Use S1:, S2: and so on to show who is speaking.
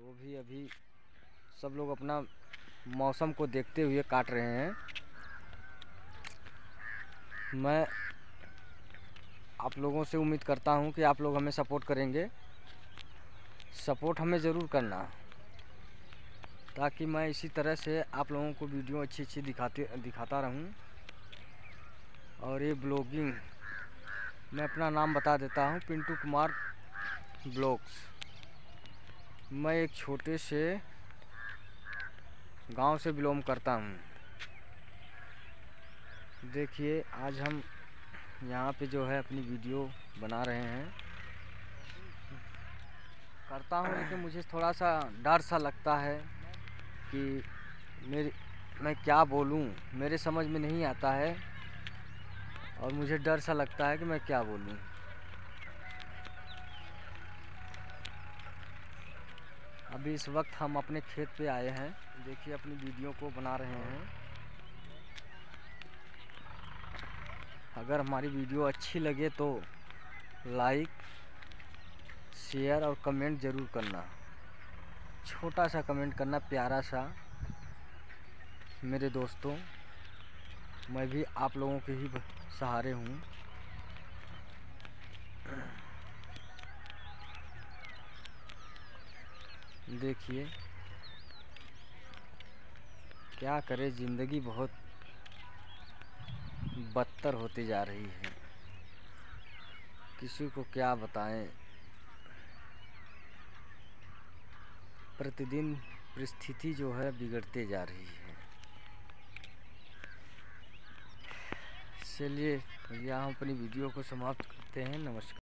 S1: तो भी अभी सब लोग अपना मौसम को देखते हुए काट रहे हैं। मैं आप लोगों से उम्मीद करता हूं कि आप लोग हमें सपोर्ट करेंगे। सपोर्ट हमें ज़रूर करना, ताकि मैं इसी तरह से आप लोगों को वीडियो अच्छी दिखाता रहूं। और ये ब्लॉगिंग, मैं अपना नाम बता देता हूं, पिंटू कुमार ब्लॉग्स। मैं एक छोटे से गांव से बिलोंग करता हूं। देखिए, आज हम यहाँ पे जो है अपनी वीडियो बना रहे हैं। करता हूँ, लेकिन मुझे थोड़ा सा डर सा लगता है कि मैं क्या बोलूँ, मेरे समझ में नहीं आता है। और मुझे डर सा लगता है कि मैं क्या बोलूँ। अभी इस वक्त हम अपने खेत पे आए हैं। देखिए, अपनी वीडियो को बना रहे हैं। अगर हमारी वीडियो अच्छी लगे तो लाइक, शेयर और कमेंट ज़रूर करना। छोटा सा कमेंट करना, प्यारा सा। मेरे दोस्तों, मैं भी आप लोगों के ही सहारे हूँ। देखिए, क्या करे, ज़िंदगी बहुत बदतर होती जा रही है। किसी को क्या बताएं। प्रतिदिन परिस्थिति जो है बिगड़ते जा रही है। चलिए, यहाँ अपनी वीडियो को समाप्त करते हैं। नमस्कार।